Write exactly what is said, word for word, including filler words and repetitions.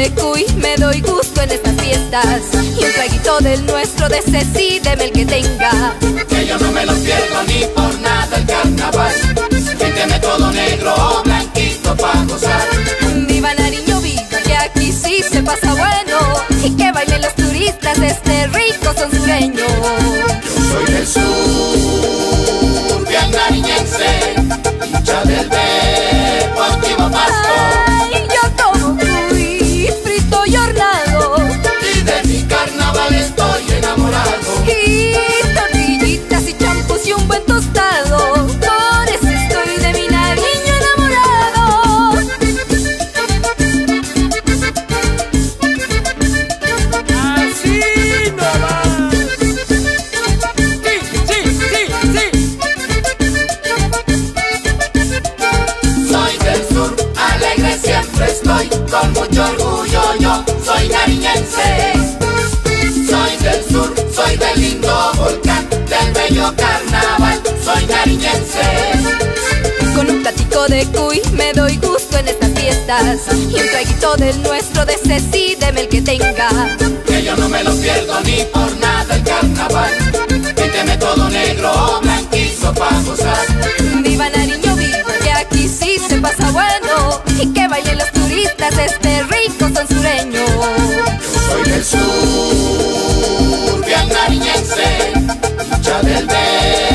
de cuy, me doy gusto en estas fiestas. Y un traguito del nuestro, de ese sí, deme el que tenga. Que yo no me lo pierdo ni por nada el carnaval. Pínteme todo negro o blanquito pa' gozar. Viva Nariño, viva, que aquí sí se pasa bueno. Y que bailen los turistas de este rico son sureño. Yo soy del sur, bien nariñense, hincha del Deportivo Pasto. Ay, yo como cuy, frito y hornado. Y de mi carnaval estoy enamorado. Y tortillitas y champús y un buen tostado. Por eso estoy de mi Nariño enamorado. Así no va. Sí, sí, sí, sí. Soy del sur, alegre siempre estoy, con mucho orgullo yo soy nariñense. Soy del sur, soy del lindo volcán, del bello carnaval, soy nariñense. Con un platico de cuy me doy gusto en estas fiestas. Y un traguito del nuestro, de ese sí, deme el que tenga. Que yo no me lo pierdo ni por nada el carnaval. Pínteme todo negro o blanquito pa' gozar. Viva Nariño, viva, que aquí sí se pasa bueno. Y que bailen los turistas de este rico son sureño. Yo soy del sur, bien nariñense, hincha del Deportivo